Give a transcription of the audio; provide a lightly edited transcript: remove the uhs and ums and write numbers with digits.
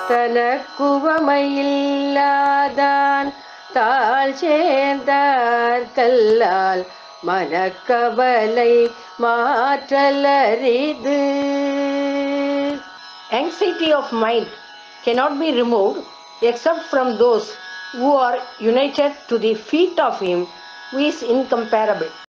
தனக்குவமையில்லாதான் தாழ் சேர்ந்தார் கல்லால் மனக்கவலை மாற்றலரிது. Anxiety of mind cannot be removed except from those who are united to the feet of Him who is incomparable.